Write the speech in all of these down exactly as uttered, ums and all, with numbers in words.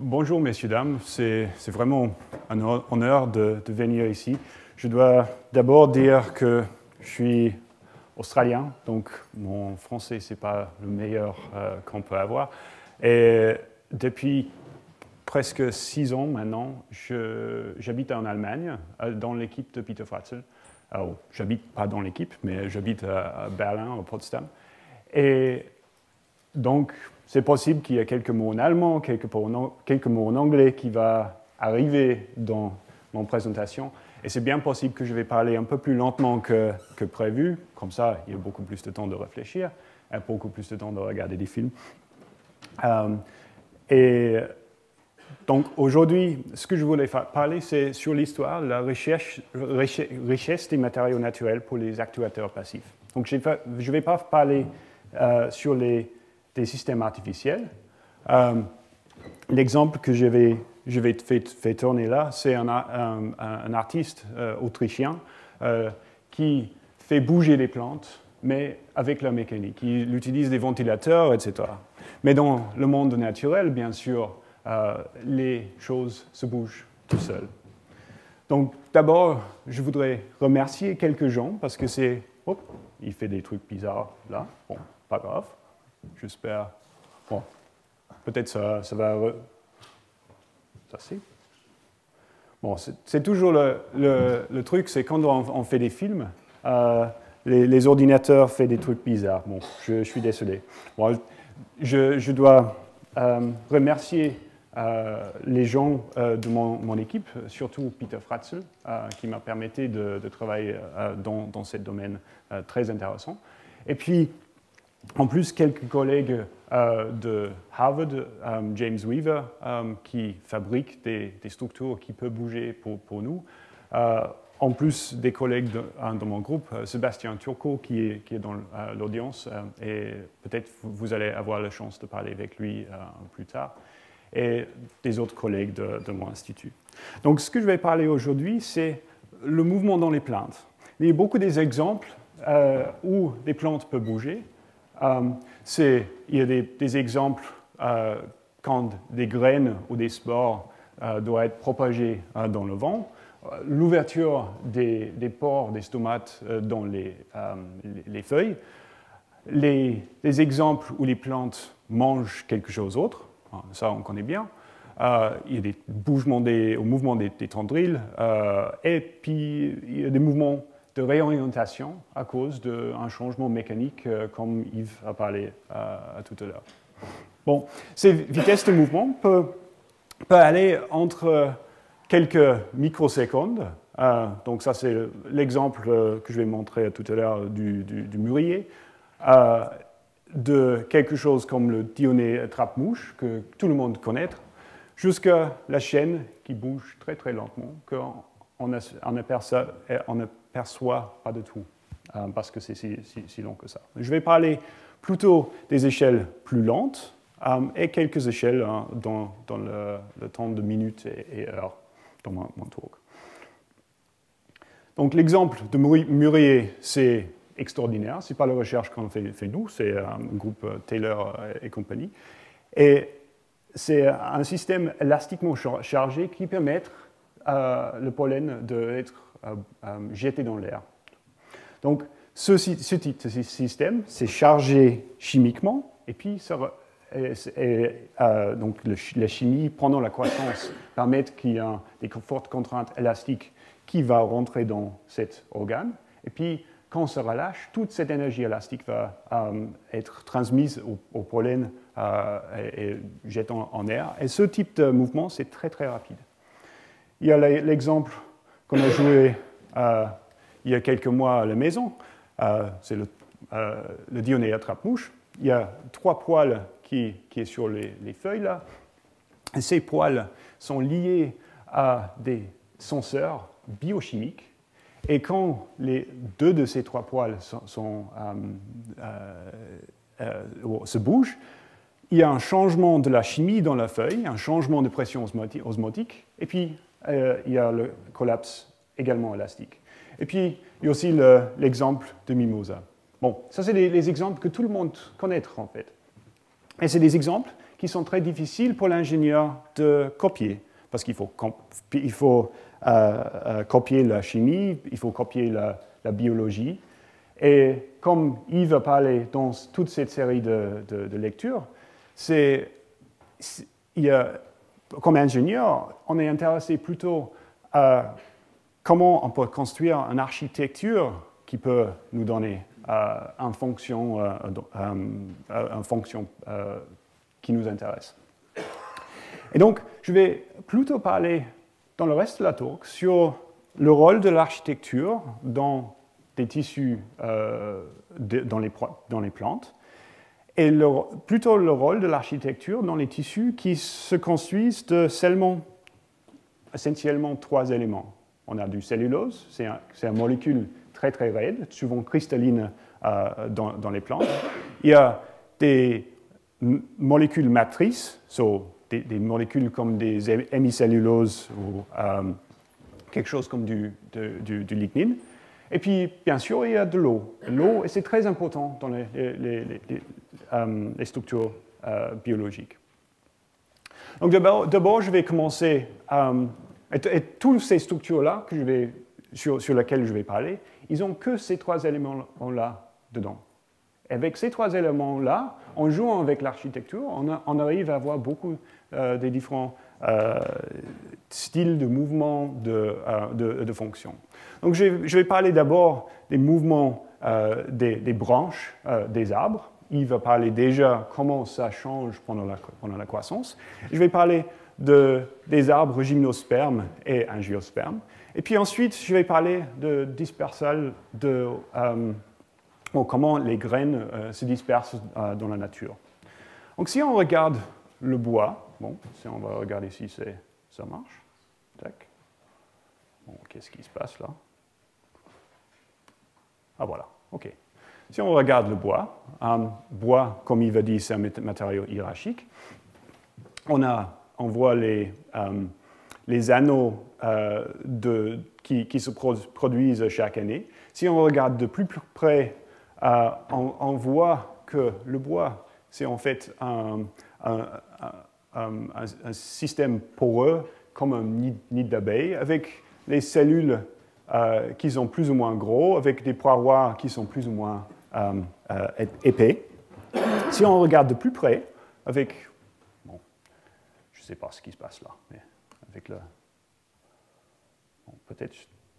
bonjour messieurs, dames, c'est vraiment un honneur de, de venir ici. Je dois d'abord dire que je suis australien, donc mon français c'est pas le meilleur euh, qu'on peut avoir. Et depuis presque six ans maintenant, j'habite en Allemagne, dans l'équipe de Peter Fratzel. Alors, j'habite pas dans l'équipe, mais j'habite à, à Berlin, au Potsdam. Et donc, c'est possible qu'il y ait quelques mots en allemand, quelques mots en, quelques mots en anglais qui vont arriver dans mon présentation. Et c'est bien possible que je vais parler un peu plus lentement que, que prévu. Comme ça, il y a beaucoup plus de temps de réfléchir, et beaucoup plus de temps de regarder des films. Euh, et donc, aujourd'hui, ce que je voulais parler, c'est sur l'histoire, la recherche, richesse des matériaux naturels pour les actuateurs passifs. Donc, je ne vais pas parler euh, sur les des systèmes artificiels. Euh, L'exemple que je vais, je vais faire, faire tourner là, c'est un, un, un artiste euh, autrichien euh, qui fait bouger les plantes, mais avec la mécanique. Il utilise des ventilateurs, et cetera. Mais dans le monde naturel, bien sûr, euh, les choses se bougent tout seules. Donc, d'abord, je voudrais remercier quelques gens parce que c'est... Oh, il fait des trucs bizarres là. Bon, pas grave. J'espère. Bon, peut-être ça, ça va. Re... Ça c'est. Bon, c'est toujours le, le, le truc, c'est quand on, on fait des films, euh, les, les ordinateurs font des trucs bizarres. Bon, je, je suis désolé. Bon, je, je dois euh, remercier euh, les gens euh, de mon, mon équipe, surtout Peter Fratzel, euh, qui m'a permis de, de travailler euh, dans, dans ce domaine euh, très intéressant. Et puis, en plus, quelques collègues euh, de Harvard, euh, James Weaver, euh, qui fabrique des, des structures qui peuvent bouger pour, pour nous. Euh, en plus des collègues de, de mon groupe, euh, Sébastien Turcot, qui est, qui est dans euh, l'audience, euh, et peut-être vous, vous allez avoir la chance de parler avec lui euh, plus tard, et des autres collègues de, de mon institut. Donc, ce que je vais parler aujourd'hui, c'est le mouvement dans les plantes. Il y a beaucoup d'exemples euh, où des plantes peuvent bouger. Um, il y a des, des exemples euh, quand des graines ou des spores euh, doivent être propagés euh, dans le vent. Euh, L'ouverture des, des pores des stomates euh, dans les, euh, les, les feuilles. Les, les exemples où les plantes mangent quelque chose d'autre, ça on connaît bien. Euh, il y a des bougements des, au mouvement des, des tendrils. Euh, et puis il y a des mouvements de réorientation à cause d'un changement mécanique, euh, comme Yves a parlé euh, à tout à l'heure. Bon, ces vitesses de mouvement peuvent, peuvent aller entre quelques microsecondes. Euh, donc ça, c'est l'exemple que je vais montrer tout à l'heure du, du, du mûrier, euh, de quelque chose comme le Dionée attrape-mouche, que tout le monde connaît, jusqu'à la chaîne qui bouge très très lentement, qu'on on aperçoit, on perçoit pas de tout, euh, parce que c'est si, si, si long que ça. Je vais parler plutôt des échelles plus lentes euh, et quelques échelles hein, dans, dans le, le temps de minutes et, et heures dans mon, mon talk. Donc l'exemple de mûrier, c'est extraordinaire. Ce n'est pas la recherche qu'on fait, fait nous, c'est un groupe Taylor et compagnie. Et c'est un système élastiquement chargé qui permet euh, le pollen d'être Euh, euh, jeté dans l'air. Donc, ce, ce type de système, c'est chargé chimiquement, et puis ça, et, et, euh, donc le, la chimie, pendant la croissance, permet qu'il y ait des fortes contraintes élastiques qui vont rentrer dans cet organe, et puis quand on se relâche, toute cette énergie élastique va euh, être transmise au, au pollen euh, et, et jetée en, en air. Et ce type de mouvement, c'est très très rapide. Il y a l'exemple qu'on a joué euh, il y a quelques mois à la maison, euh, c'est le, euh, le Dionée attrape-mouche. Il y a trois poils qui, qui sont sur les, les feuilles là. Et ces poils sont liés à des senseurs biochimiques. Et quand les deux de ces trois poils sont, sont, euh, euh, euh, se bougent, il y a un changement de la chimie dans la feuille, un changement de pression osmotique, et puis euh, il y a le collapse également élastique. Et puis, il y a aussi l'exemple le, de Mimosa. Bon, ça, c'est les, les exemples que tout le monde connaît, en fait. Et c'est des exemples qui qui sont très difficiles pour l'ingénieur de copier, parce qu'il faut, il faut euh, euh, copier la chimie, il faut copier la, la biologie. Et comme Yves a parlé dans toute cette série de, de, de lectures, c'est, il y a, comme ingénieur, on est intéressé plutôt à comment on peut construire une architecture qui peut nous donner euh, une fonction, euh, euh, une fonction euh, qui nous intéresse. Et donc, je vais plutôt parler dans le reste de la talk sur le rôle de l'architecture dans des tissus, euh, de, dans, les, dans les plantes, et le, plutôt le rôle de l'architecture dans les tissus qui se construisent de seulement, essentiellement trois éléments. On a du cellulose, c'est un, c'est une molécule très très raide, souvent cristalline euh, dans, dans les plantes. Il y a des molécules matrices, so des, des molécules comme des hémicelluloses ou euh, quelque chose comme du, de, du, du lignine. Et puis, bien sûr, il y a de l'eau. L'eau, et c'est très important dans les, les, les, les, euh, les structures euh, biologiques. Donc d'abord, d'abord, je vais commencer, euh, et, et toutes ces structures-là que je vais, sur, sur lesquelles je vais parler, ils n'ont que ces trois éléments-là dedans. Et avec ces trois éléments-là, en jouant avec l'architecture, on, on arrive à avoir beaucoup euh, des différents euh, styles de mouvements, de, euh, de, de fonctions. Donc je vais, je vais parler d'abord des mouvements euh, des, des branches euh, des arbres. Il va parler déjà comment ça change pendant la, pendant la croissance. Je vais parler de, des arbres gymnospermes et angiospermes. Et puis ensuite, je vais parler de dispersal, de euh, bon, comment les graines euh, se dispersent euh, dans la nature. Donc si on regarde le bois, bon, si on va regarder si ça marche. Tac. Bon, qu'est-ce qui se passe là? Ah voilà, ok. Si on regarde le bois, um, bois, comme il va dire, c'est un matériau hiérarchique. On, a, on voit les, um, les anneaux euh, de, qui, qui se produisent chaque année. Si on regarde de plus près, euh, on, on voit que le bois, c'est en fait un, un, un, un, un système poreux, comme un nid, nid d'abeilles, avec les cellules euh, qui sont plus ou moins gros, avec des parois qui sont plus ou moins euh, euh, épais. Si on regarde de plus près, avec, bon, je ne sais pas ce qui se passe là, mais avec le, bon, peut-être,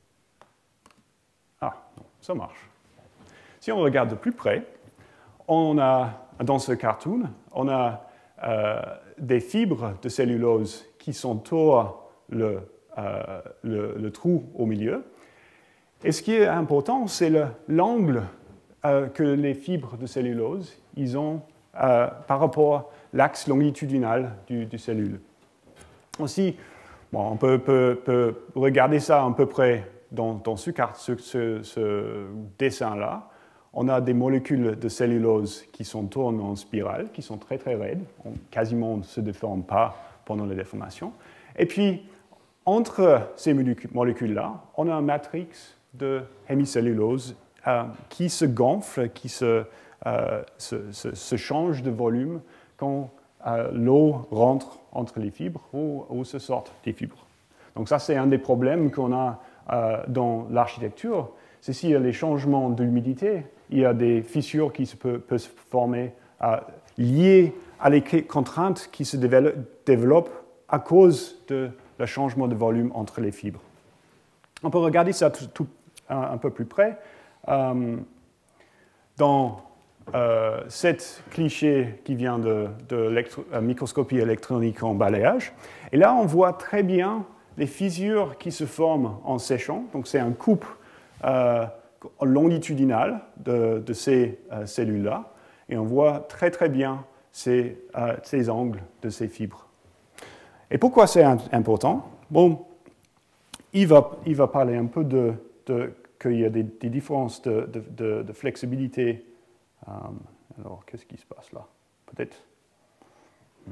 ah, non, ça marche. Si on regarde de plus près, on a, dans ce cartoon, on a euh, des fibres de cellulose qui s'entourent le, euh, le, le trou au milieu. Et ce qui est important, c'est l'angle euh, que les fibres de cellulose ils ont euh, par rapport à l'axe longitudinal du, du cellule. Aussi, bon, on peut, peut, peut regarder ça à peu près dans, dans ce, ce, ce, ce dessin-là. On a des molécules de cellulose qui sont tournées en spirale, qui sont très très raides, on, quasiment ne se déforment pas pendant la déformation. Et puis, entre ces molécules-là, on a une matrix de hémicellulose euh, qui se gonfle, qui se, euh, se, se, se change de volume quand euh, l'eau rentre entre les fibres ou, ou se sortent des fibres. Donc ça, c'est un des problèmes qu'on a euh, dans l'architecture. C'est s'il y a les changements de l'humidité, il y a des fissures qui se peuvent, peuvent se former euh, liées à les contraintes qui se développent à cause de le changement de volume entre les fibres. On peut regarder ça tout, tout, un, un peu plus près. Euh, dans euh, cet cliché qui vient de, de euh, microscopie électronique en balayage, et là on voit très bien les fissures qui se forment en séchant. Donc c'est un coupe euh, longitudinal de, de ces euh, cellules-là, et on voit très très bien ces, euh, ces angles de ces fibres. Et pourquoi c'est important? Bon, il va, il va parler un peu de, de qu'il y a des, des différences de, de, de, de flexibilité. Um, alors, qu'est-ce qui se passe là? Peut-être. Hmm.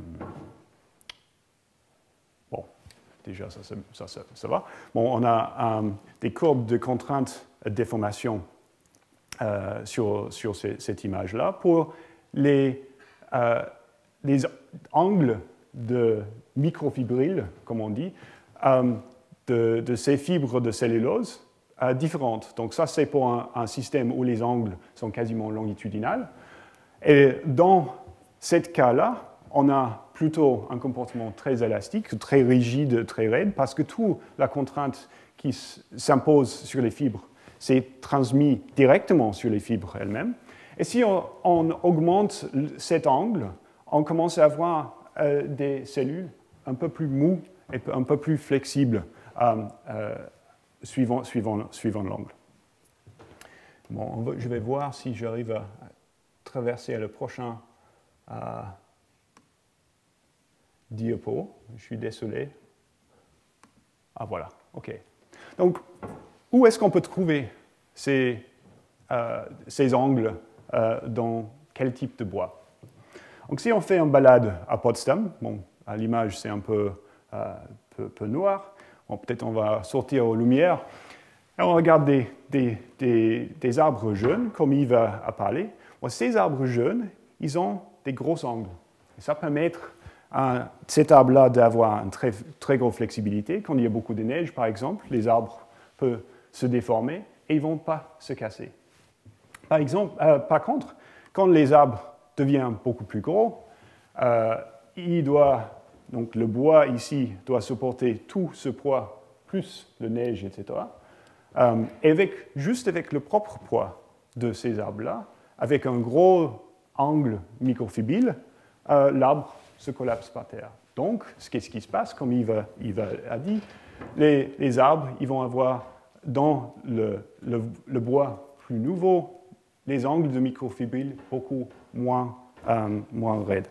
Bon, déjà, ça, ça, ça, ça va. Bon, on a um, des courbes de contraintes de déformation euh, sur, sur ces, cette image-là pour les, euh, des angles de microfibrilles, comme on dit, euh, de, de ces fibres de cellulose euh, différentes. Donc ça, c'est pour un, un système où les angles sont quasiment longitudinaux. Et dans ce cas-là, on a plutôt un comportement très élastique, très rigide, très raide, parce que toute la contrainte qui s'impose sur les fibres, c'est transmis directement sur les fibres elles-mêmes. Et si on, on augmente cet angle, on commence à avoir euh, des cellules un peu plus mous et un peu plus flexibles euh, euh, suivant, suivant, suivant l'angle. Bon, on va, je vais voir si j'arrive à traverser à le prochain euh, diapo. Je suis désolé. Ah voilà, ok. Donc, où est-ce qu'on peut trouver ces, euh, ces angles euh, dans quel type de bois? Donc, si on fait une balade à Potsdam, bon, à l'image c'est un peu, euh, peu, peu noir, bon, peut-être on va sortir aux lumières, et on regarde des, des, des, des arbres jeunes, comme Yves a, a parlé. Bon, ces arbres jeunes, ils ont des gros angles. Et ça permet à cet arbre-là d'avoir une très, très grande flexibilité. Quand il y a beaucoup de neige, par exemple, les arbres peuvent se déformer et ils ne vont pas se casser. Par, exemple, euh, par contre, quand les arbres deviennent beaucoup plus gros, euh, il doit, donc le bois ici doit supporter tout ce poids, plus la neige, et cetera. Euh, et avec, juste avec le propre poids de ces arbres-là, avec un gros angle microfibrille, euh, l'arbre se collapse par terre. Donc, qu'est-ce qui se passe? Comme Yves, Yves a dit, les, les arbres ils vont avoir dans le, le, le bois plus nouveau les angles de microfibrille beaucoup moins, euh, moins raides.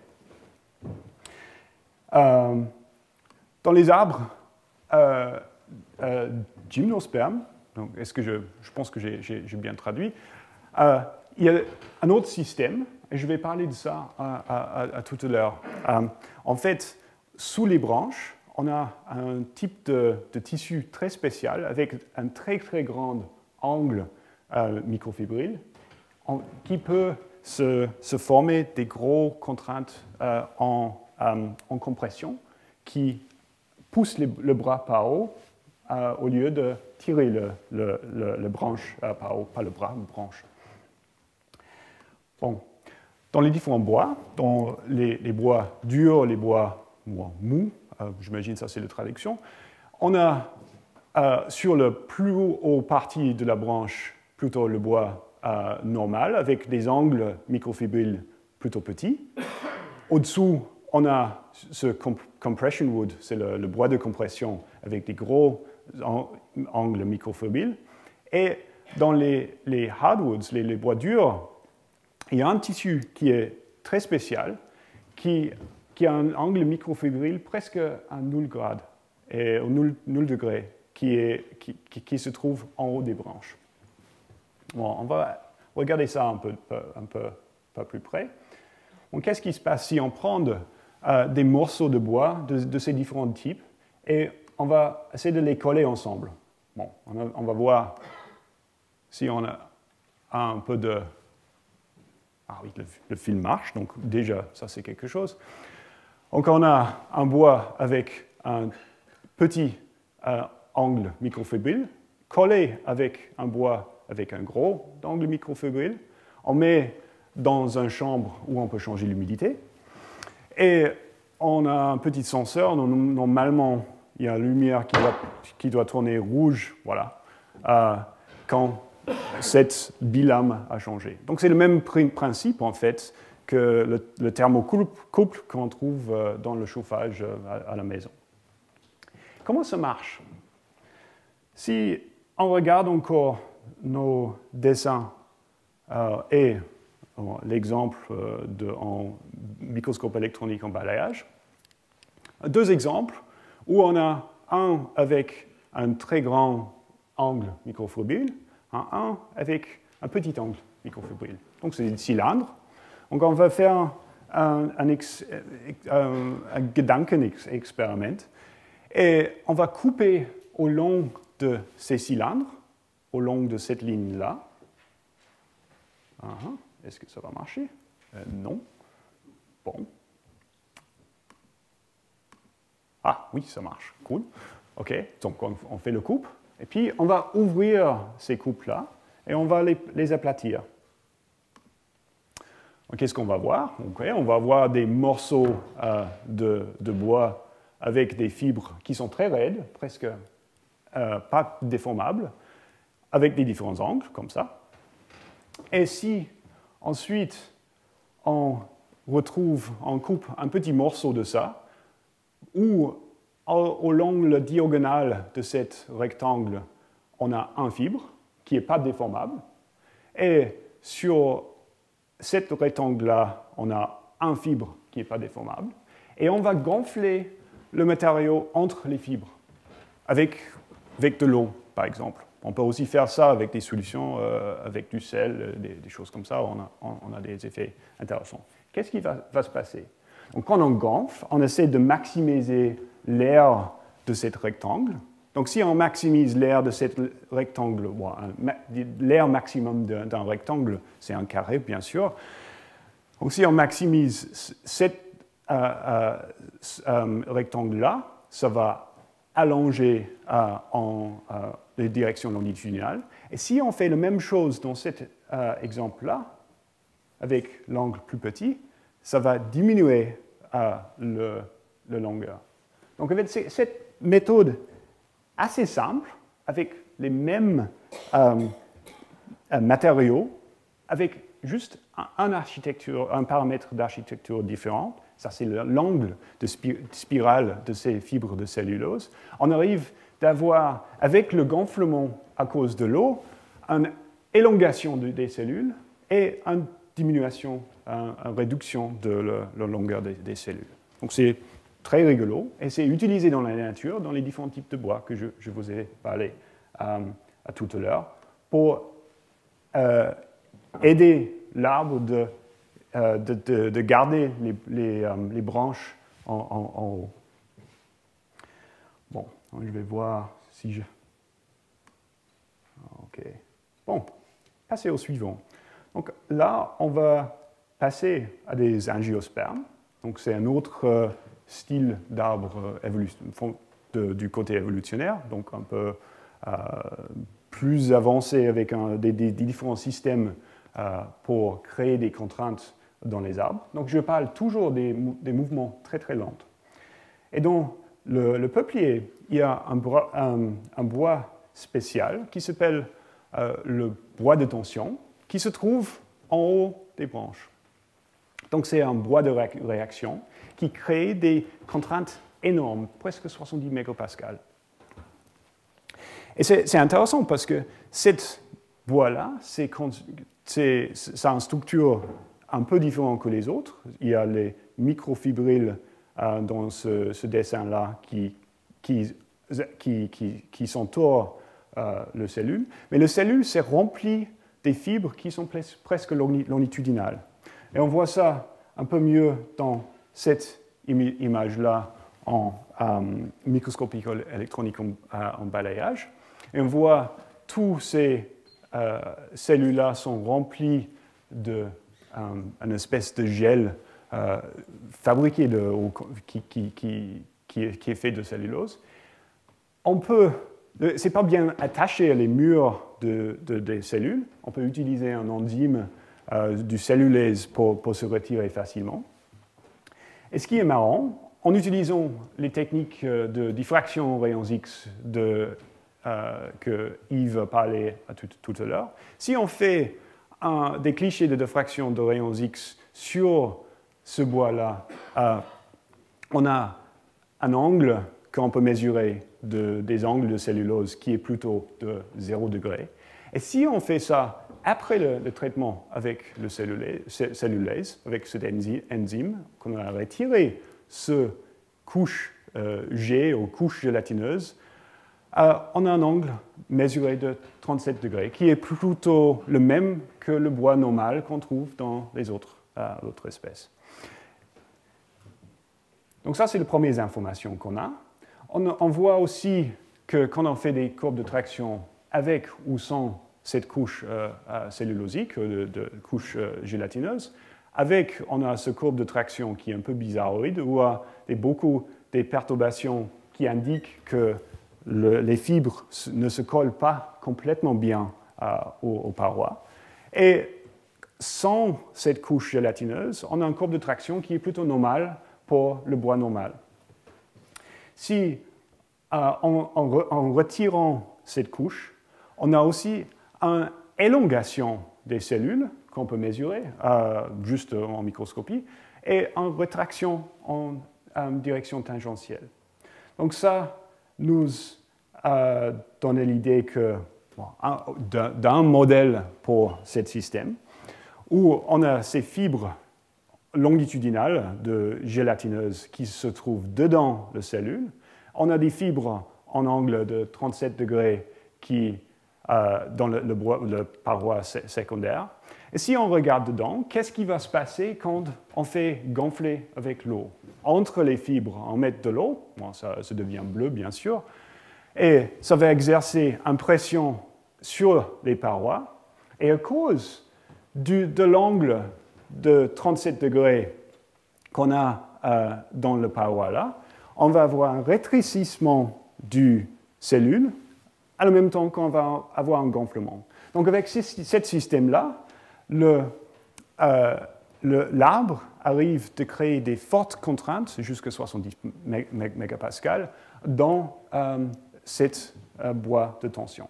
Euh, dans les arbres euh, euh, gymnospermes, donc est-ce que je, je pense que j'ai bien traduit, euh, il y a un autre système, et je vais parler de ça à, à, à tout à l'heure. Euh, en fait, sous les branches, on a un type de, de tissu très spécial avec un très très grand angle euh, microfibrille en, qui peut se, se former des grosses contraintes euh, en, euh, en compression qui poussent les, le bras par haut euh, au lieu de tirer le, le, le, le branche euh, par haut, pas le bras, le branche. Bon. Dans les différents bois, dans les, les bois durs, les bois mous, euh, j'imagine ça c'est la traduction, on a euh, sur le plus haut partie de la branche plutôt le bois euh, normal avec des angles microfibrilles plutôt petits. Au-dessous, on a ce comp compression wood, c'est le, le bois de compression avec des gros ang angles microfibrilles. Et dans les, les hardwoods, les, les bois durs, il y a un tissu qui est très spécial, qui, qui a un angle microfibrille presque à nul grade, et au nul, nul degré, qui, est, qui, qui, qui se trouve en haut des branches. Bon, on va regarder ça un peu, un peu, pas plus près. Qu'est-ce qui se passe si on prend euh, des morceaux de bois de, de ces différents types et on va essayer de les coller ensemble? Bon, on, a, on va voir si on a un peu de... Ah oui, le, le film marche, donc déjà, ça c'est quelque chose. Donc on a un bois avec un petit euh, angle microfibrille, collé avec un bois avec un gros angle microfibrille. On met dans une chambre où on peut changer l'humidité. Et on a un petit senseur, normalement, il y a la lumière qui doit, qui doit tourner rouge, voilà, euh, quand cette bilame a changé. Donc c'est le même principe en fait que le, le thermocouple qu'on trouve dans le chauffage à, à la maison. Comment ça marche? Si on regarde encore nos dessins euh, et euh, l'exemple euh, en microscope électronique en balayage, deux exemples où on a un avec un très grand angle microfibrille, un, un avec un petit angle microfibrille. Donc c'est des cylindres. Donc on va faire un, un, ex, un, un Gedankenexperiment et on va couper au long de ces cylindres, au long de cette ligne-là. Uh-huh. Est-ce que ça va marcher? euh, Non. Bon. Ah oui, ça marche, cool. OK, donc on, on fait le coupe, et puis on va ouvrir ces coupes-là, et on va les, les aplatir. Qu'est-ce qu'on va voir? Okay, on va voir des morceaux euh, de, de bois avec des fibres qui sont très raides, presque euh, pas déformables, avec des différents angles, comme ça. Et si ensuite on retrouve, on coupe un petit morceau de ça, ou au, au l'angle diagonal de cet rectangle, on a un fibre qui n'est pas déformable, et sur cet rectangle-là, on a un fibre qui n'est pas déformable, et on va gonfler le matériau entre les fibres, avec, avec de l'eau, par exemple. On peut aussi faire ça avec des solutions, euh, avec du sel, des, des choses comme ça, on a, on a des effets intéressants. Qu'est-ce qui va, va se passer? Donc, quand on gonfle, on essaie de maximiser l'air de cet rectangle. Donc, si on maximise l'air de cet rectangle, bon, l'air maximum d'un rectangle, c'est un carré, bien sûr. Donc, si on maximise cet euh, euh, euh, rectangle-là, ça va allonger euh, en euh, les directions longitudinales. Et si on fait la même chose dans cet euh, exemple-là, avec l'angle plus petit, ça va diminuer euh, le, le longueur. Donc, avec cette méthode assez simple, avec les mêmes euh, euh, matériaux, avec juste un, un, architecture, un paramètre d'architecture différent, ça c'est l'angle de spirale de ces fibres de cellulose, on arrive d'avoir, avec le gonflement à cause de l'eau, une élongation de, des cellules et une diminution, une, une réduction de la, la longueur des, des cellules. Donc c'est très rigolo, et c'est utilisé dans la nature, dans les différents types de bois que je, je vous ai parlé euh, à tout à l'heure, pour euh, aider l'arbre de, euh, de, de, de garder les, les, euh, les branches en, en, en haut. Bon, je vais voir si je... OK. Bon, passer au suivant. Donc là, on va passer à des angiospermes. Donc c'est un autre... Euh, style d'arbre du côté évolutionnaire, donc un peu euh, plus avancé avec un, des, des, des différents systèmes euh, pour créer des contraintes dans les arbres. Donc je parle toujours des, des mouvements très très lents. Et dans le, le peuplier, il y a un bois, un, un bois spécial qui s'appelle euh, le bois de tension, qui se trouve en haut des branches. Donc c'est un bois de réaction qui crée des contraintes énormes, presque soixante-dix mégapascales. Et c'est intéressant parce que ce bois-là, ça a une structure un peu différente que les autres. Il y a les microfibrilles euh, dans ce, ce dessin-là qui, qui, qui, qui, qui s'entourent euh, le cellule. Mais le cellule, c'est rempli des fibres qui sont presque longitudinales. Et on voit ça un peu mieux dans cette image-là en euh, microscopie électronique en, euh, en balayage. Et on voit tous ces euh, cellules-là sont remplies d'une euh, espèce de gel euh, fabriqué de, qui, qui, qui, qui, est, qui est fait de cellulose. On peut, c'est pas bien attaché à les murs de, de, des cellules. On peut utiliser un enzyme euh, du cellulase pour, pour se retirer facilement. Et ce qui est marrant, en utilisant les techniques de diffraction aux rayons X de, euh, que Yves parlait à tout, tout à l'heure, si on fait un, des clichés de diffraction de rayons X sur ce bois-là, euh, on a un angle qu'on peut mesurer de, des angles de cellulose qui est plutôt de zéro degré. Et si on fait ça après le, le traitement avec le cellulase, cellulase avec cet enzyme, qu'on a retiré ce couche euh, G ou couche gélatineuse, euh, on a un angle mesuré de trente-sept degrés, qui est plutôt le même que le bois normal qu'on trouve dans les autres, euh, autres espèces. Donc ça, c'est les premières informations qu'on a. On, on voit aussi que quand on fait des courbes de traction avec ou sans cette couche euh, cellulosique, de, de couche euh, gélatineuse, avec, on a ce courbe de traction qui est un peu bizarroïde, où il y a beaucoup des perturbations qui indiquent que le, les fibres ne se collent pas complètement bien euh, aux, aux parois. Et sans cette couche gélatineuse, on a une courbe de traction qui est plutôt normale pour le bois normal. Si, euh, en, en, re, en retirant cette couche, on a aussi une élongation des cellules qu'on peut mesurer euh, juste en microscopie et une rétraction en, en direction tangentielle. Donc ça nous euh, donne l'idée que bon, d'un modèle pour ce système où on a ces fibres longitudinales de gélatineuses qui se trouvent dedans la cellule. On a des fibres en angle de trente-sept degrés qui, euh, dans le, le, le paroi secondaire. Et si on regarde dedans, qu'est-ce qui va se passer quand on fait gonfler avec l'eau? Entre les fibres, on met de l'eau, bon, ça, ça devient bleu bien sûr, et ça va exercer une pression sur les parois, et à cause du, de l'angle de trente-sept degrés qu'on a euh, dans le paroi là, on va avoir un rétrécissement du cellule, en même temps qu'on va avoir un gonflement. Donc avec ce système-là, l'arbre arrive de créer des fortes contraintes, jusqu'à soixante-dix mégapascales, dans euh, cette euh, bois de tension.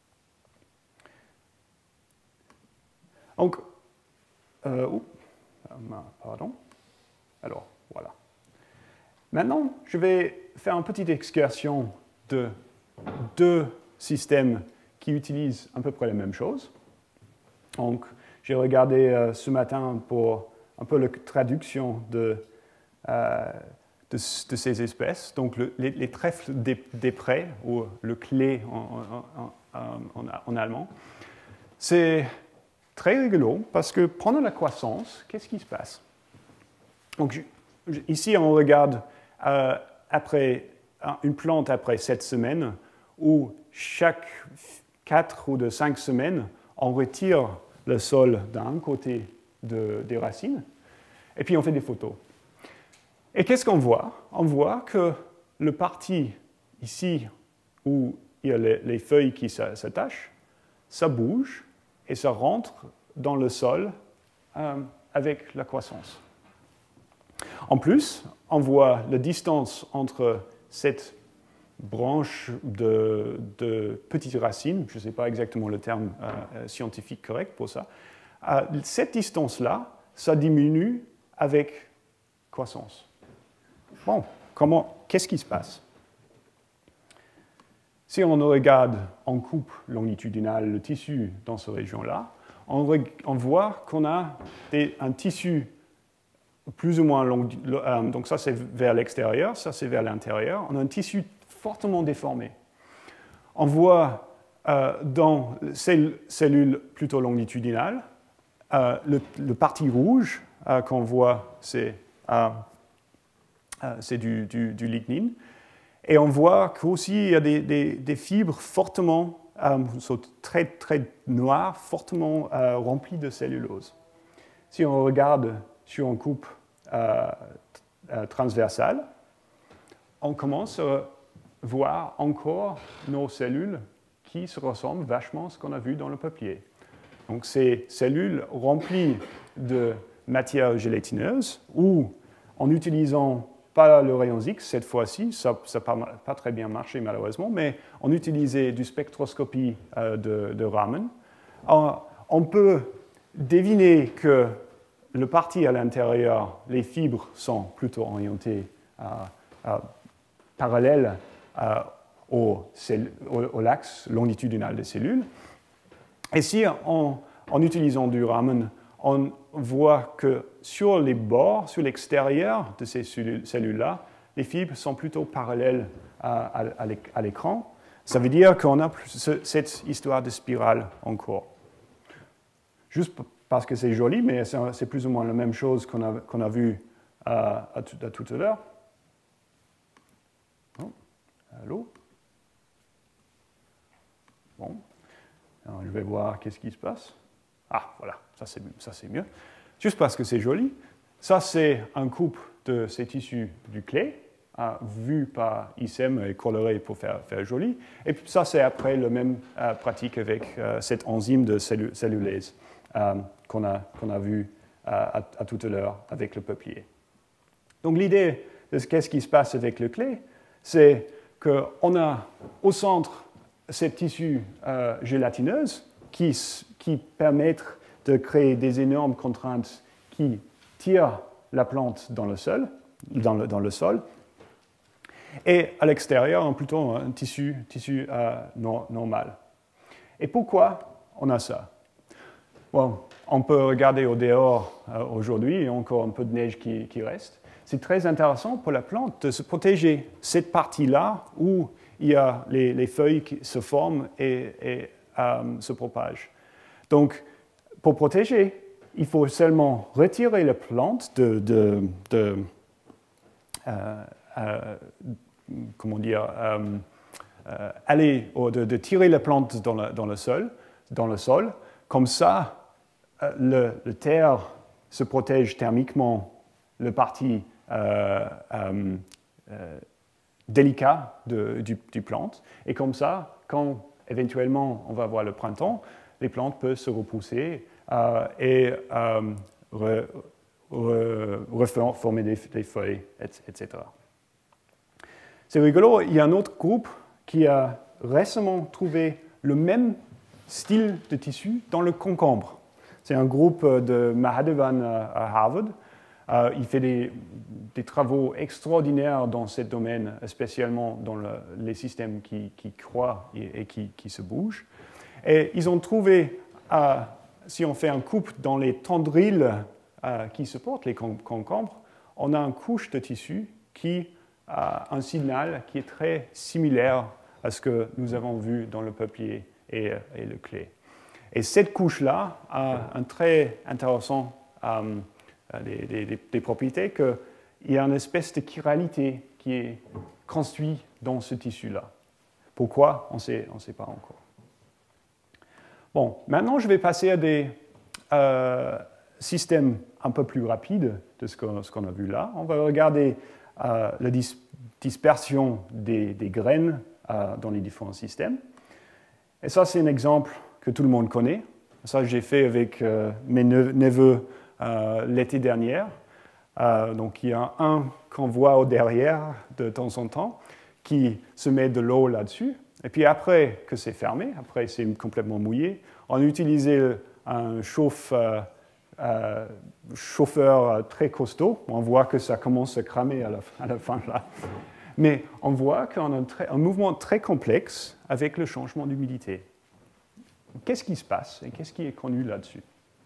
Donc, euh, oh, pardon. Alors, voilà. Maintenant, je vais faire une petite excursion de deux systèmes qui utilisent à peu près la même chose. Donc, j'ai regardé euh, ce matin pour un peu la traduction de, euh, de, de ces espèces. Donc, le, les, les trèfles des, des prés, ou le clé en, en, en, en allemand. C'est très rigolo parce que pendant la croissance, qu'est-ce qui se passe? Donc, je, je, ici, on regarde euh, après, une plante après sept semaines où chaque quatre ou de cinq semaines, on retire le sol d'un côté de, des racines, et puis on fait des photos. Et qu'est-ce qu'on voit? On voit que le parti ici, où il y a les, les feuilles qui s'attachent, ça bouge et ça rentre dans le sol euh, avec la croissance. En plus, on voit la distance entre cette branche de, de petites racines, je ne sais pas exactement le terme euh, scientifique correct pour ça, euh, cette distance-là, ça diminue avec croissance. Bon, comment, qu'est-ce qui se passe? Si on regarde en coupe longitudinale le tissu dans cette région-là, on, on voit qu'on a des, un tissu plus ou moins long, euh, donc ça c'est vers l'extérieur, ça c'est vers l'intérieur, on a un tissu fortement déformé. On voit euh, dans ces cellules plutôt longitudinales, euh, le, le parti rouge euh, qu'on voit, c'est euh, euh, du, du, du lignine. Et on voit qu'aussi il y a des, des, des fibres fortement, euh, très, très noires, fortement euh, remplies de cellulose. Si on regarde sur une coupe euh, euh, transversale, on commence à voir encore nos cellules qui se ressemblent vachement à ce qu'on a vu dans le papier. Donc ces cellules remplies de matière gélatineuse, ou en utilisant pas le rayon X cette fois-ci, ça n'a pas, pas très bien marché malheureusement, mais on utilisait du spectroscopie euh, de, de Raman, on, on peut deviner que le parti à l'intérieur, les fibres sont plutôt orientées euh, euh, parallèles euh, au, au, au l'axe longitudinal des cellules. Et si, en, en utilisant du Raman, on voit que sur les bords, sur l'extérieur de ces cellules-là, les fibres sont plutôt parallèles à, à, à l'écran. Ça veut dire qu'on a cette histoire de spirale en cours. Juste parce que c'est joli, mais c'est plus ou moins la même chose qu'on a, qu'on a vu à, à, tout, à tout à l'heure. Oh, allô? Bon, alors, je vais voir qu'est-ce qui se passe. Ah, voilà, ça c'est mieux. Juste parce que c'est joli. Ça, c'est un coupe de ces tissus du clé. euh, vu par I C E M et coloré pour faire, faire joli. Et puis ça, c'est après la même euh, pratique avec euh, cette enzyme de cellu cellulase euh, qu'on a, qu'on a vu euh, à, à tout à l'heure avec le peuplier. Donc l'idée de ce qu'est-ce qui se passe avec le clé, c'est qu'on a au centre cette tissu euh, gélatineuse qui, qui permettent de créer des énormes contraintes qui tirent la plante dans le sol, dans le, dans le sol. Et à l'extérieur, plutôt un tissu, tissu euh, no, normal. Et pourquoi on a ça? Bon, on peut regarder au dehors euh, aujourd'hui, il y a encore un peu de neige qui, qui reste. C'est très intéressant pour la plante de se protéger cette partie-là où il y a les, les feuilles qui se forment et, et euh, se propagent. Donc, pour protéger, il faut seulement retirer la plante de, de, de euh, euh, comment dire, euh, euh, aller, ou de, de tirer la plante dans le, dans le sol, dans le sol. Comme ça, euh, le, le terre se protège thermiquement le parti euh, euh, euh, délicat de, du, du plante. Et comme ça, quand éventuellement on va voir le printemps, les plantes peuvent se repousser euh, et euh, re, re, reformer des, des feuilles, et cetera. C'est rigolo, il y a un autre groupe qui a récemment trouvé le même style de tissu dans le concombre. C'est un groupe de Mahadevan à Harvard. Euh, il fait des, des travaux extraordinaires dans ce domaine, spécialement dans le, les systèmes qui, qui croient et, et qui, qui se bougent. Et ils ont trouvé, euh, si on fait un coupe dans les tendrils euh, qui supportent les concombres, on a une couche de tissu qui a un signal qui est très similaire à ce que nous avons vu dans le peuplier et, et le clé. Et cette couche-là a un très intéressant euh, des, des, des propriétés qu'il y a une espèce de chiralité qui est construite dans ce tissu-là. Pourquoi? On ne sait, on sait pas encore. Bon, maintenant je vais passer à des euh, systèmes un peu plus rapides de ce qu'on ce qu'on a vu là. On va regarder euh, la dis dispersion des, des graines euh, dans les différents systèmes. Et ça, c'est un exemple que tout le monde connaît. Ça, j'ai fait avec euh, mes neveux euh, l'été dernier. Euh, donc, il y a un qu'on voit au derrière de temps en temps qui se met de l'eau là-dessus. Et puis après que c'est fermé, après c'est complètement mouillé, on utilisait un chauffe, euh, euh, chauffeur très costaud. On voit que ça commence à cramer à la, à la fin là. Mais on voit qu'on a un, très, un mouvement très complexe avec le changement d'humidité. Qu'est-ce qui se passe et qu'est-ce qui est connu là-dessus?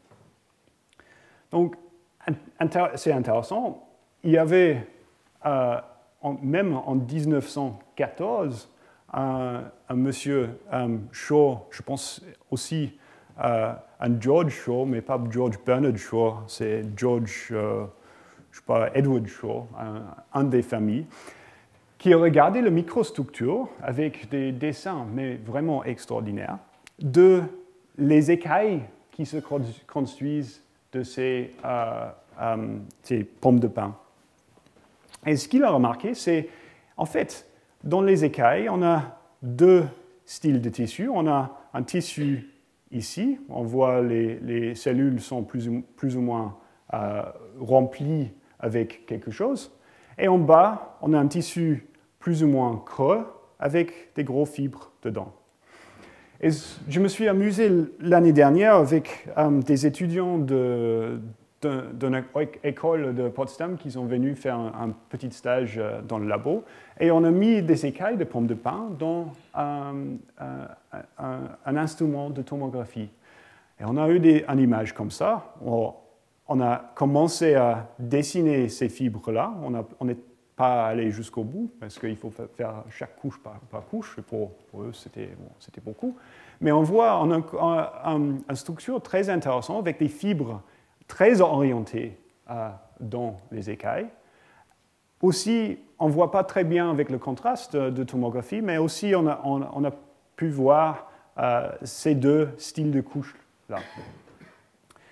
Donc, c'est intéressant. Il y avait, euh, en, même en mille neuf cent quatorze, un, un monsieur um, Shaw, je pense aussi euh, un George Shaw, mais pas George Bernard Shaw, c'est George, euh, je sais pas, Edward Shaw, un, un des familles, qui a regardé la microstructure avec des dessins, mais vraiment extraordinaires, de les écailles qui se construisent de ces, euh, euh, ces pommes de pin. Et ce qu'il a remarqué, c'est, en fait, dans les écailles, on a deux styles de tissu. On a un tissu ici, on voit les, les cellules sont plus ou, plus ou moins euh, remplies avec quelque chose. Et en bas, on a un tissu plus ou moins creux avec des gros fibres dedans. Et je me suis amusé l'année dernière avec euh, des étudiants de, de, d'une école de Potsdam qui sont venus faire un, un petit stage euh, dans le labo. Et on a mis des écailles de pommes de pin dans un, un, un, un instrument de tomographie. Et on a eu des, une image comme ça. On, on a commencé à dessiner ces fibres-là. On n'est pas allé jusqu'au bout, parce qu'il faut faire chaque couche par, par couche. Pour, pour eux, c'était bon, c'était beaucoup. Mais on voit on a une un structure très intéressante avec des fibres très orientées euh, dans les écailles. Aussi, on ne voit pas très bien avec le contraste de, de tomographie, mais aussi on a, on, on a pu voir euh, ces deux styles de couches-là.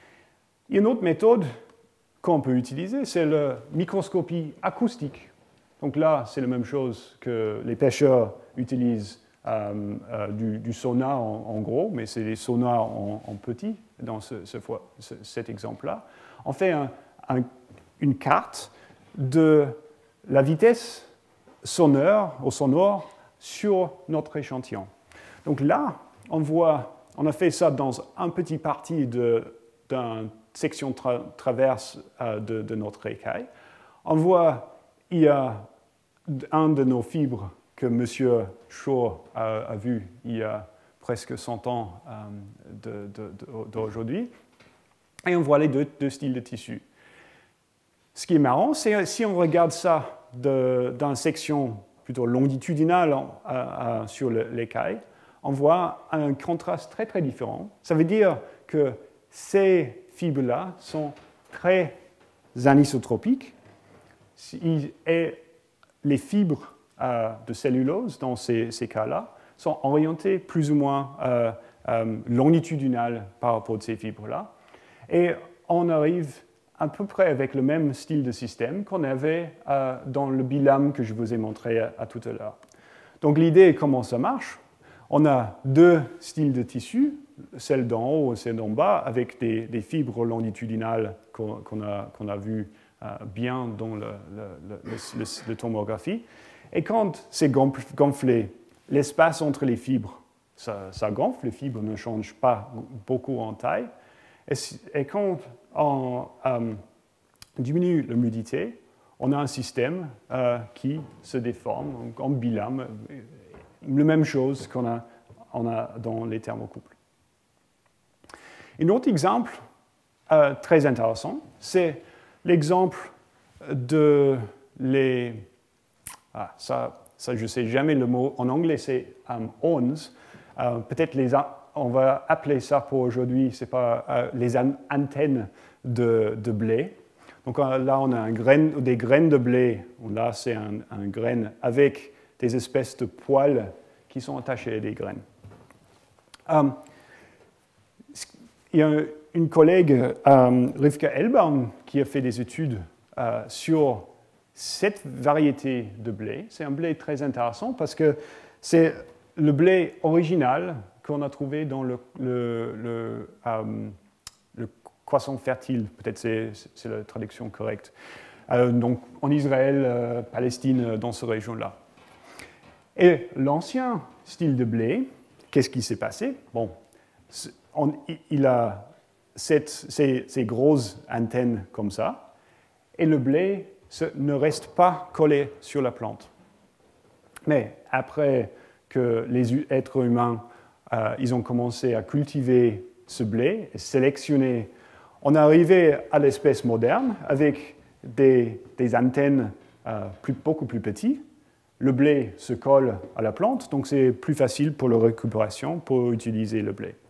Il y a une autre méthode qu'on peut utiliser, c'est la microscopie acoustique. Donc là, c'est la même chose que les pêcheurs utilisent euh, euh, du, du sonar en, en gros, mais c'est des sonars en, en petit dans ce, ce, ce, cet exemple-là. On fait un, un, une carte de la vitesse sonore, au sonore sur notre échantillon. Donc là, on voit, on a fait ça dans un petit parti d'une section tra traverse euh, de, de notre écaille. On voit, il y a un de nos fibres que M. Shaw a, a vu il y a presque cent ans euh, d'aujourd'hui. Et on voit les deux, deux styles de tissu. Ce qui est marrant, c'est si on regarde ça d'une section plutôt longitudinale euh, euh, sur l'écaille, on voit un contraste très très différent. Ça veut dire que ces fibres-là sont très anisotropiques et les fibres euh, de cellulose dans ces, ces cas-là sont orientées plus ou moins euh, euh, longitudinales par rapport à ces fibres-là. Et on arrive à peu près avec le même style de système qu'on avait euh, dans le bilame que je vous ai montré à, à tout à l'heure. Donc l'idée, comment ça marche? On a deux styles de tissu, celle d'en haut et celle d'en bas, avec des, des fibres longitudinales qu'on qu'on a, qu'on a vues euh, bien dans le, le, le, le, le tomographie. Et quand c'est gonflé, l'espace entre les fibres, ça, ça gonfle, les fibres ne changent pas beaucoup en taille. Et, et quand on euh, diminue l'humidité, on a un système euh, qui se déforme donc en bilame, la même chose qu'on a, on a dans les thermocouples. Un autre exemple euh, très intéressant, c'est l'exemple de les... Ah, ça, ça, je ne sais jamais le mot. En anglais, c'est um, horns. Euh, Peut-être les... on va appeler ça pour aujourd'hui, c'est pas euh, les an antennes de, de blé. Donc euh, là, on a un graine, des graines de blé. Là, c'est un, un graine avec des espèces de poils qui sont attachés à des graines. Um, il y a une collègue, um, Rivka Elbaum, qui a fait des études uh, sur cette variété de blé. C'est un blé très intéressant parce que c'est le blé original qu'on a trouvé dans le, le, le, um, le croissant fertile, peut-être c'est, c'est la traduction correcte, euh, donc en Israël, euh, Palestine, dans cette région-là. Et l'ancien style de blé, qu'est-ce qui s'est passé? Bon, on, il a cette, ces, ces grosses antennes comme ça, et le blé se, ne reste pas collé sur la plante. Mais après que les êtres humains euh, ils ont commencé à cultiver ce blé, et sélectionner, on est arrivé à l'espèce moderne avec des, des antennes euh, plus, beaucoup plus petites. Le blé se colle à la plante, donc c'est plus facile pour la récupération, pour utiliser le blé.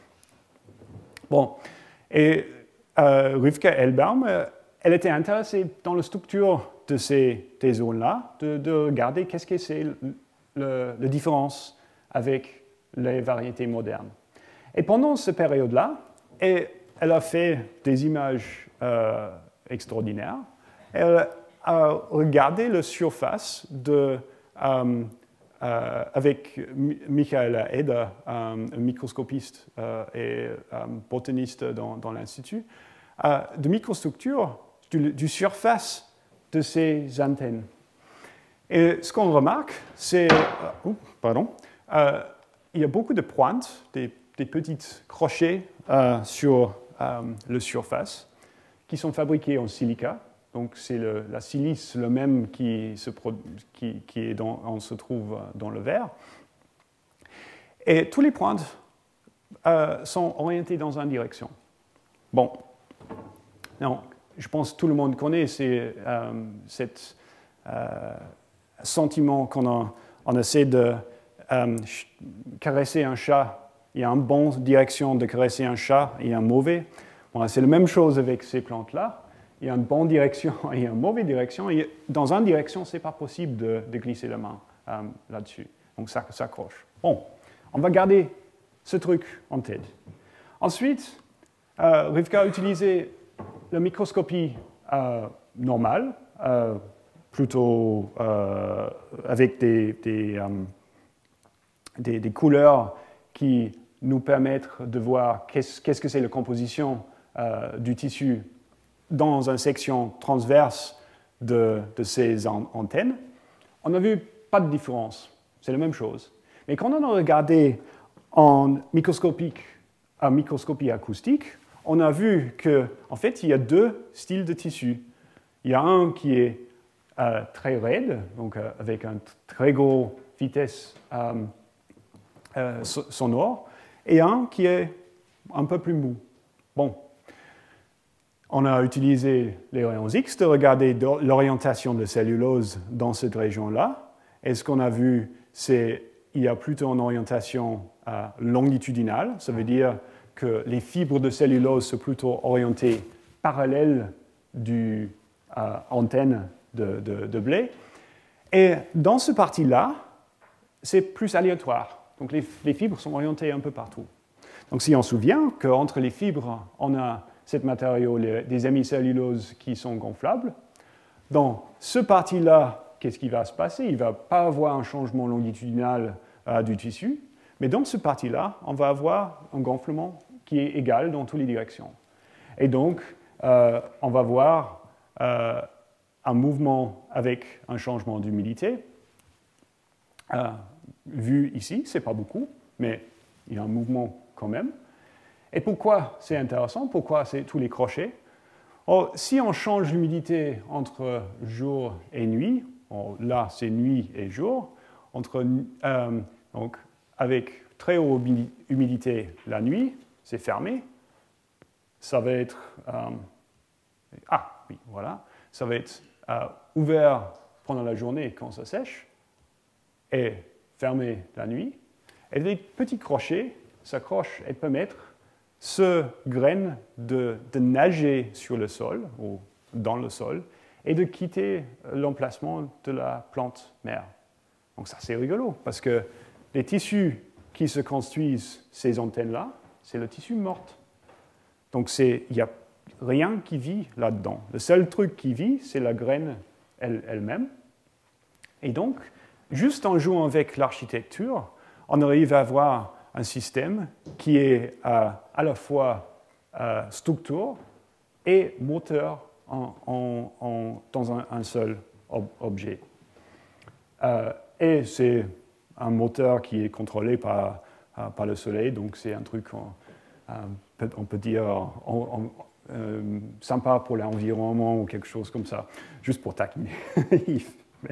Bon, et euh, Rivka Elbaum, euh, elle était intéressée dans la structure de ces, ces zones-là, de, de regarder qu'est-ce que c'est la différence avec les variétés modernes. Et pendant cette période-là, elle a fait des images euh, extraordinaires. Elle a regardé la surface de, euh, euh, avec Michaela Eder, un microscopiste euh, et un botaniste dans, dans l'Institut, euh, de microstructure du, du surface de ces antennes. Et ce qu'on remarque, c'est... Euh, oh, pardon. Euh, il y a beaucoup de pointes, des, des petits crochets euh, sur euh, la surface, qui sont fabriqués en silica. Donc c'est la silice, le même qui se, qui, qui est dans, on se trouve dans le verre. Et tous les pointes euh, sont orientés dans une direction. Bon, non, je pense que tout le monde connaît c'est, euh, cet euh, sentiment qu'on on essaie de euh, caresser un chat. Il y a une bonne direction de caresser un chat et une mauvaise. Bon, c'est la même chose avec ces plantes-là. Il y a une bonne direction et une mauvaise direction. Et dans une direction, ce n'est pas possible de, de glisser la main euh, là-dessus. Donc ça s'accroche. Bon, on va garder ce truc en tête. Ensuite, euh, Rivka a utilisé la microscopie euh, normale, euh, plutôt euh, avec des, des, euh, des, des couleurs qui nous permettent de voir qu'est-ce qu'est-ce que c'est la composition euh, du tissu dans une section transverse de, de ces an antennes. On n'a vu pas de différence, c'est la même chose. Mais quand on a regardé en microscopique, en microscopie acoustique, on a vu qu'en en fait, il y a deux styles de tissu. Il y a un qui est euh, très raide, donc euh, avec une très grosse vitesse euh, euh, sonore, et un qui est un peu plus mou. Bon, on a utilisé les rayons X de regarder l'orientation de cellulose dans cette région-là. Et ce qu'on a vu, c'est qu'il y a plutôt une orientation euh, longitudinale. Ça veut dire que les fibres de cellulose sont plutôt orientées parallèles du euh, antenne de, de, de blé. Et dans ce parti-là, c'est plus aléatoire. Donc les, les fibres sont orientées un peu partout. Donc si on se souvient qu'entre les fibres, on a ces matériaux, les, des hémicelluloses qui sont gonflables, dans ce parti-là, qu'est-ce qui va se passer? Il ne va pas avoir un changement longitudinal euh, du tissu, mais dans ce parti-là, on va avoir un gonflement qui est égal dans toutes les directions. Et donc, euh, on va voir euh, un mouvement avec un changement d'humidité. Euh, vu ici, ce n'est pas beaucoup, mais il y a un mouvement quand même. Et pourquoi c'est intéressant? Pourquoi c'est tous les crochets? Or, si on change l'humidité entre jour et nuit, or, là c'est nuit et jour, entre, euh, donc, avec très haute humidité la nuit, c'est fermé, ça va être, euh, ah oui, voilà, ça va être euh, ouvert pendant la journée quand ça sèche, et fermé la nuit, et les petits crochets s'accrochent et permettent ce graine de, de nager sur le sol, ou dans le sol, et de quitter l'emplacement de la plante mère. Donc ça, c'est rigolo, parce que les tissus qui se construisent ces antennes-là, c'est le tissu mort. Donc il n'y a rien qui vit là-dedans. Le seul truc qui vit, c'est la graine elle-même. Et donc, juste en jouant avec l'architecture, on arrive à avoir un système qui est euh, à la fois euh, structure et moteur en, en, en, dans un, un seul ob objet. Euh, et c'est un moteur qui est contrôlé par, euh, par le soleil, donc c'est un truc, on, euh, on peut dire, on, on, euh, sympa pour l'environnement ou quelque chose comme ça, juste pour taquiner. Mais,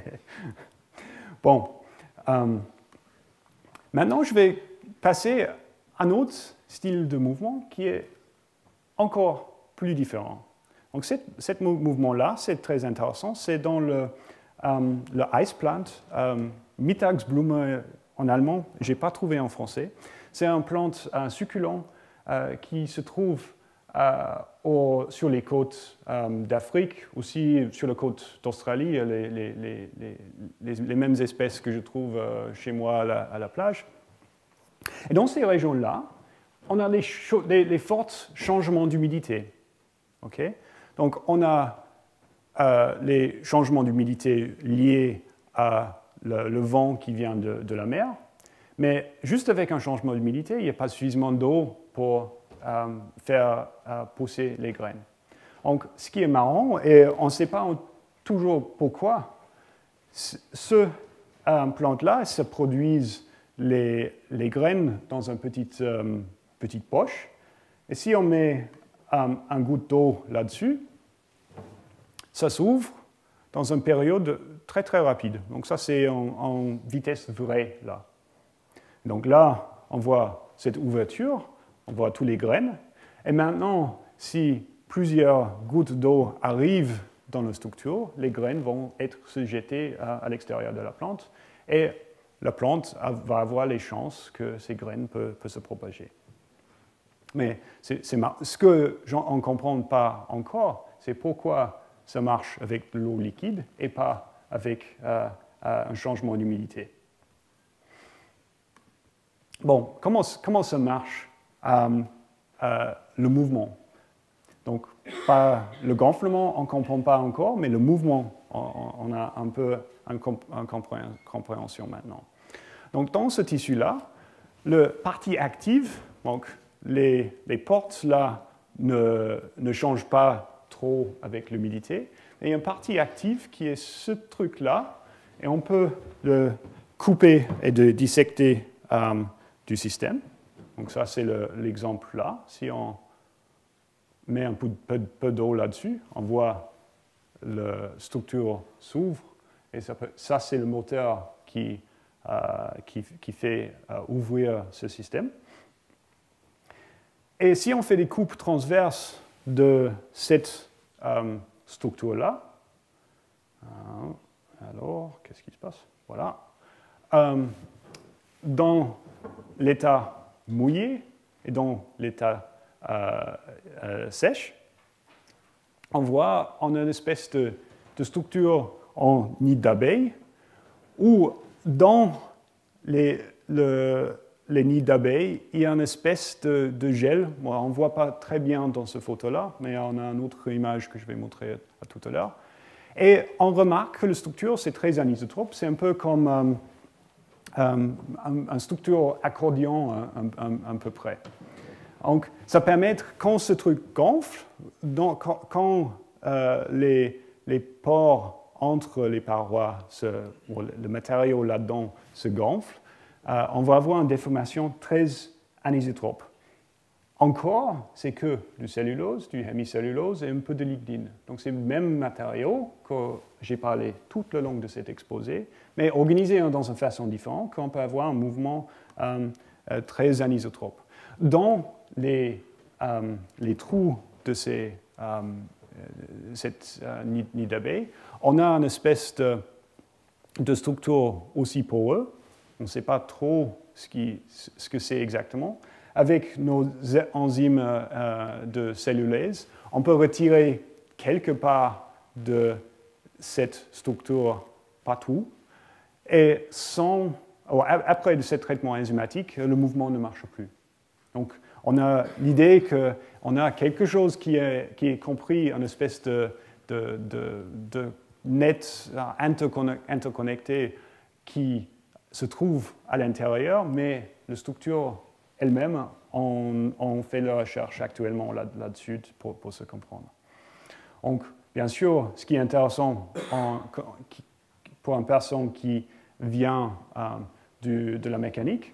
bon, euh, maintenant je vais passer à un autre style de mouvement qui est encore plus différent. Donc, ce mouvement-là, c'est très intéressant. C'est dans le, um, le Eisplant, um, Mittagsblume en allemand, je n'ai pas trouvé en français. C'est une plante un succulent euh, qui se trouve euh, au, sur les côtes um, d'Afrique, aussi sur les côtes d'Australie, les, les, les, les, les mêmes espèces que je trouve euh, chez moi à la, à la plage. Et dans ces régions-là, on a les, les, les forts changements d'humidité. Okay? Donc, on a euh, les changements d'humidité liés à le, le vent qui vient de, de la mer, mais juste avec un changement d'humidité, il n'y a pas suffisamment d'eau pour euh, faire euh, pousser les graines. Donc, ce qui est marrant, et on ne sait pas toujours pourquoi, ce euh, plante-là se produisent Les, les graines dans une petite, euh, petite poche. Et si on met um, un goutte d'eau là-dessus, ça s'ouvre dans une période très très rapide. Donc ça, c'est en, en vitesse vraie, là. Donc là, on voit cette ouverture, on voit tous les graines. Et maintenant, si plusieurs gouttes d'eau arrivent dans la structure, les graines vont être jetées à, à l'extérieur de la plante. Et la plante va avoir les chances que ces graines peuvent, peuvent se propager. Mais c'est, c'est ce qu'on ne comprend pas encore, c'est pourquoi ça marche avec de l'eau liquide et pas avec euh, un changement d'humidité. Bon, comment, comment ça marche euh, euh, le mouvement? Donc, pas le gonflement, on ne comprend pas encore, mais le mouvement, on, on a un peu une compréhension maintenant. Donc, dans ce tissu-là, la partie active, donc les, les portes là ne, ne changent pas trop avec l'humidité, mais il y a une partie active qui est ce truc-là, et on peut le couper et de dissecter euh, du système. Donc ça, c'est l'exemple le, là. Si on met un peu, peu, peu d'eau là-dessus, on voit la structure s'ouvre, et ça, peut, ça c'est le moteur qui, euh, qui, qui fait euh, ouvrir ce système. Et si on fait des coupes transverses de cette euh, structure-là, euh, alors, qu'est-ce qui se passe? Voilà. Euh, dans l'état mouillé et dans l'état euh, euh, sèche, on voit on a une espèce de, de structure en nid d'abeille où dans les, le, les nids d'abeilles, il y a une espèce de, de gel. Bon, on ne voit pas très bien dans cette photo-là, mais on a une autre image que je vais montrer à tout à l'heure. Et on remarque que la structure, c'est très anisotrope. C'est un peu comme euh, euh, une un structure accordion un, un, un peu près. Donc, ça permet, quand ce truc gonfle, donc, quand, quand euh, les, les pores entre les parois, se, ou le matériau là-dedans se gonfle, euh, on va avoir une déformation très anisotrope. Encore, c'est que du cellulose, du hémicellulose et un peu de lignine. Donc c'est le même matériau que j'ai parlé tout le long de cet exposé, mais organisé dans une façon différente, qu'on peut avoir un mouvement euh, euh, très anisotrope. Dans les, euh, les trous de ces, euh, cette euh, nid, nid d'abeille, on a une espèce de, de structure aussi poreuse. On ne sait pas trop ce, qui, ce que c'est exactement. Avec nos enzymes euh, de cellulase, on peut retirer quelque part de cette structure, pas tout, et sans, après ce traitement enzymatique, le mouvement ne marche plus. Donc, on a l'idée qu'on a quelque chose qui est, qui est compris, une espèce de, de, de, de net interconnecté qui se trouve à l'intérieur, mais la structure elle-même, on, on fait la recherche actuellement là-dessus là pour, pour se comprendre. Donc, bien sûr, ce qui est intéressant en, pour une personne qui vient euh, du, de la mécanique,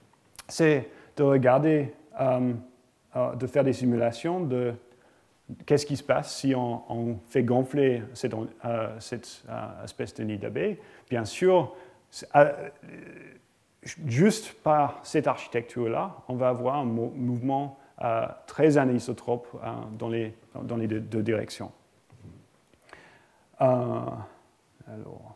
c'est de regarder, euh, euh, de faire des simulations de qu'est-ce qui se passe si on, on fait gonfler cette, euh, cette euh, espèce de nid d'abeille. Bien sûr, euh, juste par cette architecture-là, on va avoir un mouvement euh, très anisotrope euh, dans, les, dans les deux, deux directions. Euh, alors,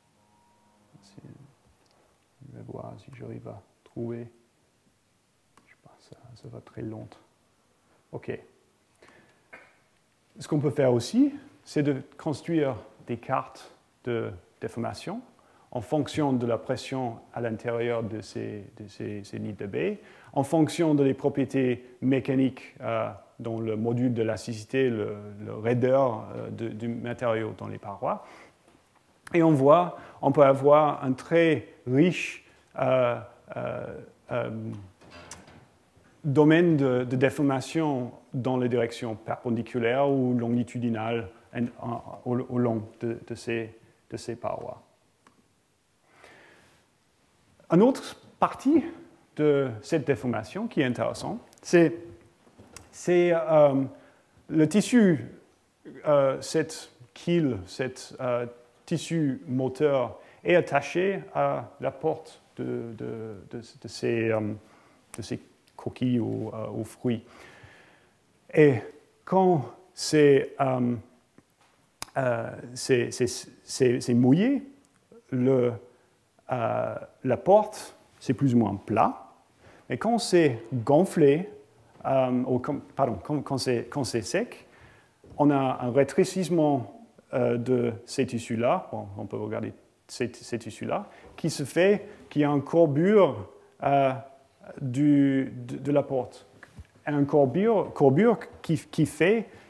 je vais voir si j'arrive à trouver. Je sais pas, ça, ça va très longtemps. OK. Ce qu'on peut faire aussi, c'est de construire des cartes de déformation en fonction de la pression à l'intérieur de ces, de ces, ces nids d'abeilles, en fonction des propriétés mécaniques euh, dans le module de l'élasticité, le, le raideur euh, de, du matériau dans les parois. Et on voit, on peut avoir un très riche euh, euh, euh, domaine de, de déformation dans les directions perpendiculaires ou longitudinales en, en, au, au long de, de, ces, de ces parois. Une autre partie de cette déformation qui est intéressante, c'est euh, le tissu, euh, cette quille, cet euh, tissu moteur est attaché à la porte de, de, de, de, ces, euh, de ces coquilles ou, euh, ou fruits. Et quand c'est euh, euh, mouillé, le Euh, la porte, c'est plus ou moins plat. Mais quand c'est gonflé, euh, ou quand, pardon, quand, quand c'est sec, on a un rétrécissement euh, de ces tissus-là, bon, on peut regarder ces, ces tissus-là, qui se fait, qui a une courbure euh, du, de, de la porte. Une courbure, courbure qui, qui fait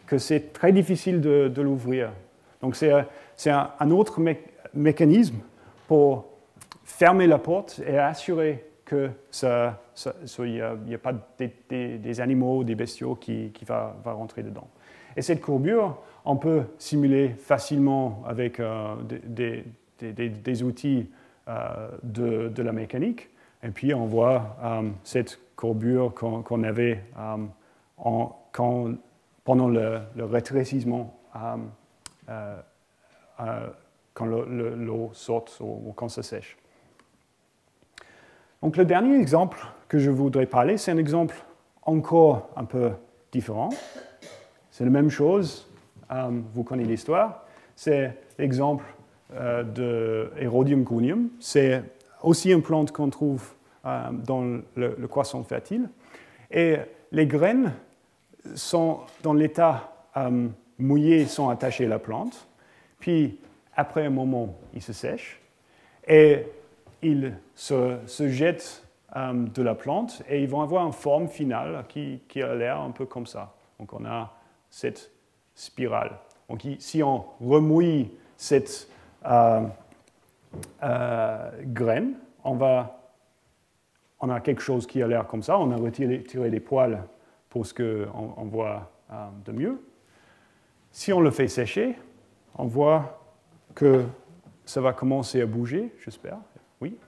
que c'est très difficile de, de l'ouvrir. Donc c'est un, un autre mé mécanisme pour fermer la porte et assurer qu'il n'y a, a pas des, des, des animaux, des bestiaux qui, qui vont va rentrer dedans. Et cette courbure, on peut simuler facilement avec euh, des, des, des, des outils euh, de, de la mécanique. Et puis on voit euh, cette courbure qu'on qu'on avait euh, en, quand, pendant le, le rétrécissement, euh, euh, euh, quand l'eau saute ou, ou quand ça sèche. Donc le dernier exemple que je voudrais parler, c'est un exemple encore un peu différent. C'est la même chose, euh, vous connaissez l'histoire. C'est l'exemple euh, de Erodium gonium. C'est aussi une plante qu'on trouve euh, dans le, le croissant fertile. Et les graines sont dans l'état euh, mouillé, sont attachées à la plante. Puis, après un moment, ils se sèchent. Et ils se, se jettent euh, de la plante et ils vont avoir une forme finale qui, qui a l'air un peu comme ça. Donc on a cette spirale. Donc si on remouille cette euh, euh, graine, on, va, on a quelque chose qui a l'air comme ça. On a retiré, retiré les poils pour ce qu'on on voit euh, de mieux. Si on le fait sécher, on voit que ça va commencer à bouger, j'espère. Oui.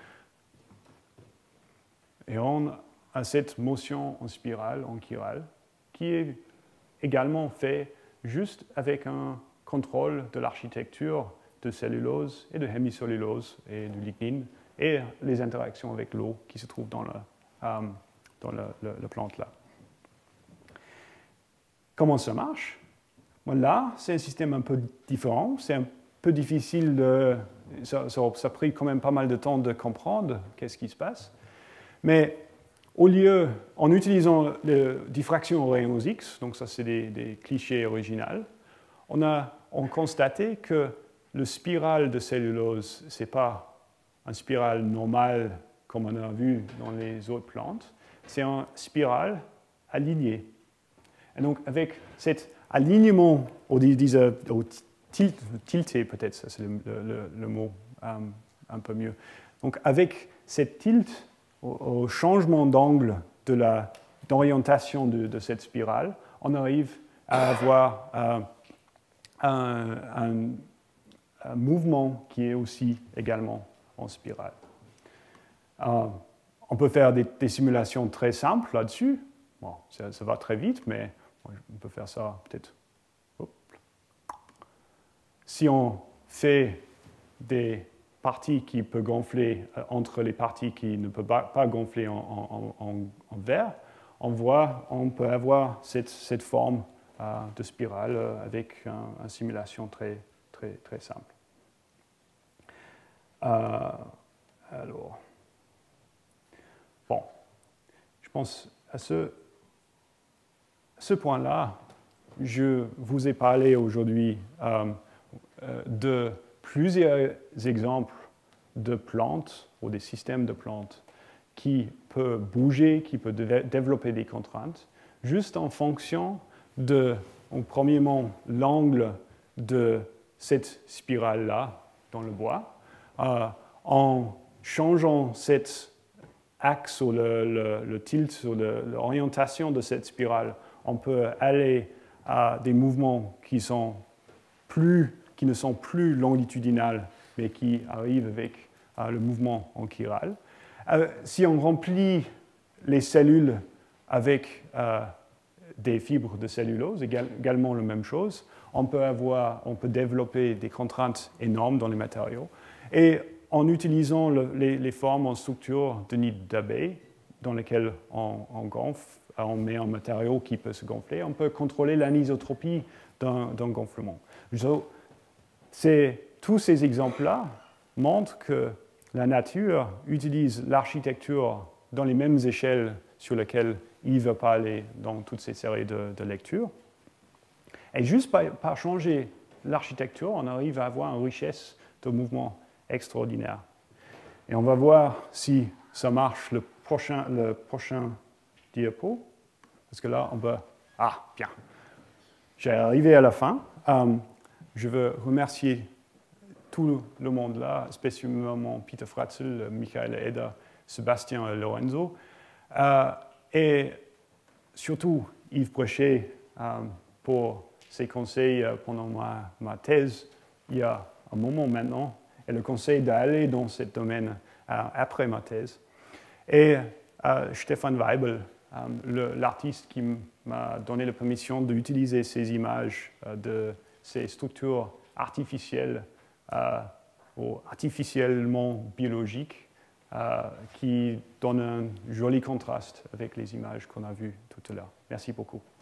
Et on a cette motion en spirale, en chirale, qui est également faite juste avec un contrôle de l'architecture de cellulose et de hémicellulose et du lignine et les interactions avec l'eau qui se trouvent dans la, euh, dans la, la, la plante là. Comment ça marche? Bon, là, c'est un système un peu différent. C'est un peu difficile de... Ça, ça, ça a pris quand même pas mal de temps de comprendre qu'est-ce qui se passe. Mais au lieu, en utilisant la diffraction aux rayons X, donc ça c'est des, des clichés originaux, on a on constaté que le spiral de cellulose, ce n'est pas un spiral normal comme on a vu dans les autres plantes, c'est un spiral aligné. Et donc avec cet alignement, on dit, au tilt, tilté peut-être, ça c'est le, le, le mot um, un peu mieux. Donc avec cette tilt, au, au changement d'angle de d'orientation de, de cette spirale, on arrive à avoir euh, un, un, un mouvement qui est aussi également en spirale. Euh, on peut faire des, des simulations très simples là-dessus. Bon, ça, ça va très vite, mais on peut faire ça peut-être. Si on fait des parties qui peuvent gonfler euh, entre les parties qui ne peuvent pas, pas gonfler en, en, en, en verre, on voit, on peut avoir cette, cette forme euh, de spirale euh, avec un, une simulation très, très, très simple. Euh, alors, bon, je pense à ce, à ce point-là, je vous ai parlé aujourd'hui euh, de plusieurs exemples de plantes ou des systèmes de plantes qui peuvent bouger, qui peuvent dé développer des contraintes, juste en fonction de, en premièrement, l'angle de cette spirale-là dans le bois. Euh, en changeant cet axe ou le, le, le tilt ou l'orientation de cette spirale, on peut aller à des mouvements qui sont plus qui ne sont plus longitudinales, mais qui arrivent avec euh, le mouvement en chiral. Euh, si on remplit les cellules avec euh, des fibres de cellulose, égal, également la même chose, on peut, avoir, on peut développer des contraintes énormes dans les matériaux. Et en utilisant le, les, les formes en structure de nid d'abeille, dans lesquelles on, on gonfle, on met un matériau qui peut se gonfler, on peut contrôler l'anisotropie d'un gonflement. So, tous ces exemples-là montrent que la nature utilise l'architecture dans les mêmes échelles sur lesquelles il va pas aller dans toutes ces séries de, de lectures. Et juste par, par changer l'architecture, on arrive à avoir une richesse de mouvements extraordinaire. Et on va voir si ça marche le prochain, le prochain diapo. Parce que là, on va... Ah, bien. j'ai arrivé à la fin. Um, je veux remercier tout le monde là, spécialement Peter Fratzel, Michael Eder, Sébastien et Lorenzo. Uh, et surtout Yves Brochet um, pour ses conseils uh, pendant ma, ma thèse il y a un moment maintenant, et le conseil d'aller dans ce domaine uh, après ma thèse. Et uh, Stefan Weibel, um, l'artiste qui m'a donné la permission d'utiliser ces images uh, de ces structures artificielles uh, ou artificiellement biologiques uh, qui donnent un joli contraste avec les images qu'on a vues tout à l'heure. Merci beaucoup.